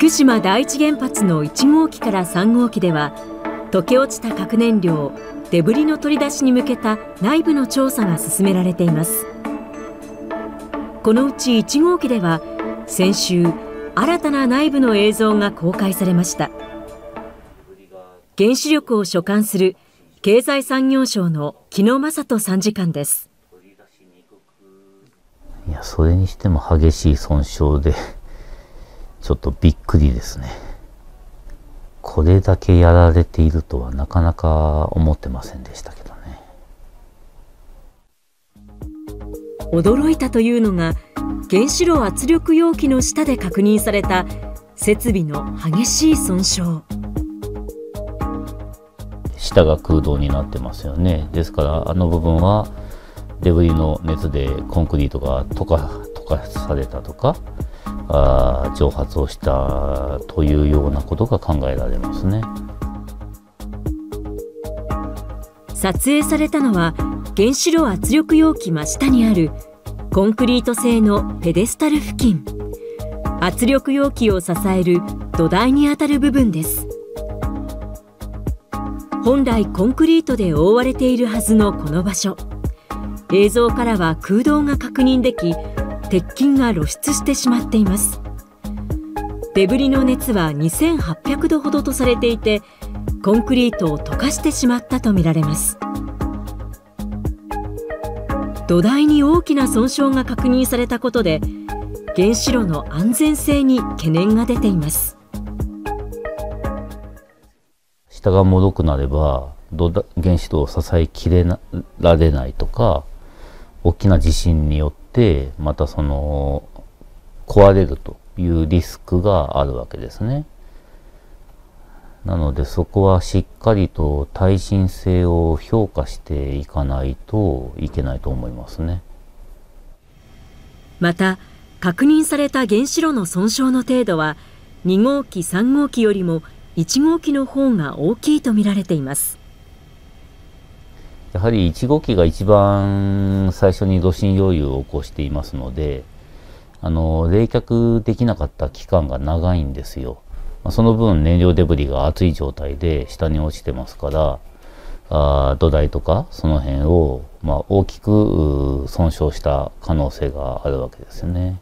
福島第一原発の1号機から3号機では、溶け落ちた核燃料デブリの取り出しに向けた内部の調査が進められています。このうち1号機では先週、新たな内部の映像が公開されました。原子力を所管する経済産業省の木野正人参事官です。 いや、それにしても激しい損傷でちょっとびっくりですね。これだけやられているとはなかなか思ってませんでしたけどね。 驚いたというのが、原子炉圧力容器の下で確認された設備の激しい損傷。 下が空洞になってますよね。ですからあの部分はデブリの熱でコンクリートが溶かされたとか、蒸発をしたというようなことが考えられますね。 撮影されたのは原子炉圧力容器真下にあるコンクリート製のペデスタル付近、圧力容器を支える土台にあたる部分です。本来コンクリートで覆われているはずのこの場所、映像からは空洞が確認でき、鉄筋が露出してしまっています。デブリの熱は2800度ほどとされていて、コンクリートを溶かしてしまったとみられます。土台に大きな損傷が確認されたことで、原子炉の安全性に懸念が出ています。 下が脆くなれば原子炉を支えきれられないとか、大きな地震によってまた壊れるというリスクがあるわけですね。なのでそこはしっかりと耐震性を評価していかないといけないと思いますね。 また確認された原子炉の損傷の程度は2号機3号機よりも1号機の方が大きいと見られています。 やはり1号機が一番最初に炉心溶融を起こしていますので、冷却できなかった期間が長いんですよ。その分燃料デブリが熱い状態で下に落ちてますから、土台とかその辺を、大きく損傷した可能性があるわけですよね。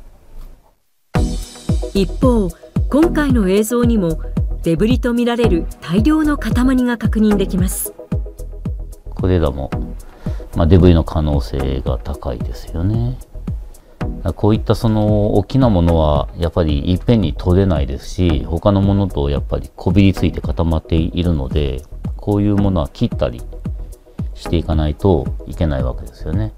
一方、今回の映像にもデブリとみられる大量の塊が確認できます。 これらも、デブリの可能性が高いですよね。こういった大きなものはやっぱりいっぺんに取れないですし、他のものとやっぱりこびりついて固まっているので、こういうものは切ったりしていかないといけないわけですよね。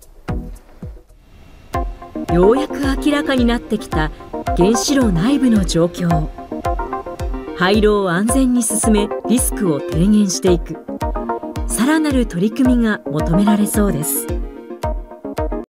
ようやく明らかになってきた原子炉内部の状況。廃炉を安全に進め、リスクを低減していく、さらなる取り組みが求められそうです。